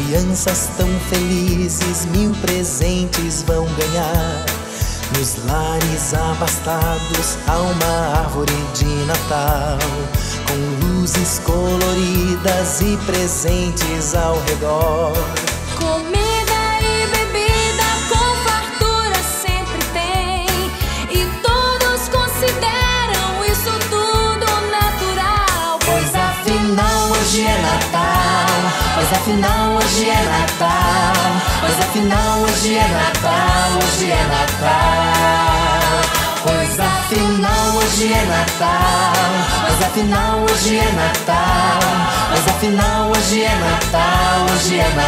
Crianças tão felizes, 1000 presentes vão ganhar. Nos lares abastados há uma árvore de Natal, com luzes coloridas e presentes ao redor. Comida e bebida com fartura sempre tem, e todos consideram isso tudo natural. Pois afinal hoje é Natal, pois afinal hoje é Natal, pois afinal hoje é Natal, hoje é Natal. Pois afinal hoje é Natal, pois afinal hoje é Natal, pois afinal hoje é Natal, hoje é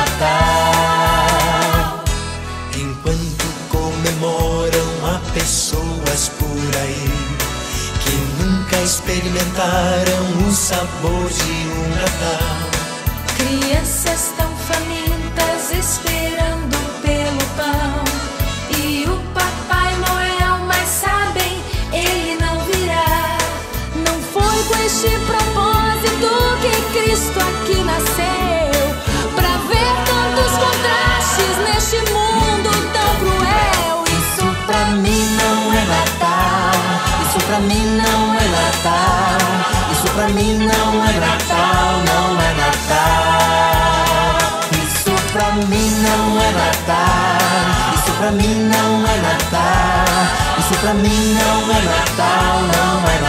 Natal. Enquanto comemoram, há pessoas por aí que nunca experimentaram o sabor de um Natal. Crianças tão famintas esperando pelo pão, e o Papai Noel, mas sabem, ele não virá. Não foi com este propósito que Cristo aqui nasceu, pra ver tantos contrastes neste mundo tão cruel. Isso pra mim não é Natal, isso pra mim não é Natal, isso pra mim não é Natal, não é Natal. Isso pra mim não é Natal, isso pra mim não é Natal, isso pra mim não é Natal, não é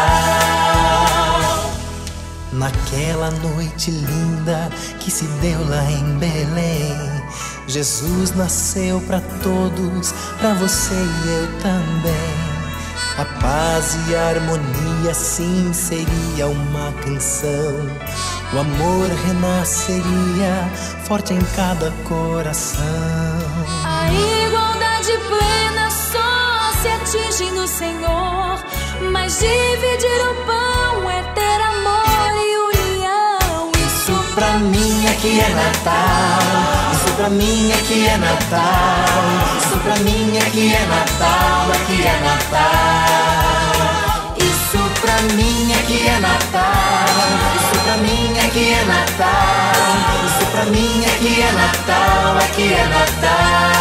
Natal. Naquela noite linda que se deu lá em Belém, Jesus nasceu pra todos, pra você e eu também. A paz e a harmonia sim seria uma canção, o amor renasceria forte em cada coração. A igualdade plena só se atinge no Senhor, mas dividir o pão é ter amor e união. Isso pra mim é que é Natal, isso pra mim é que é Natal, isso pra mim é que é Natal, é que é Natal. Isso pra mim é que é Natal, isso pra mim é que é Natal, isso pra mim é que é Natal, é que é Natal.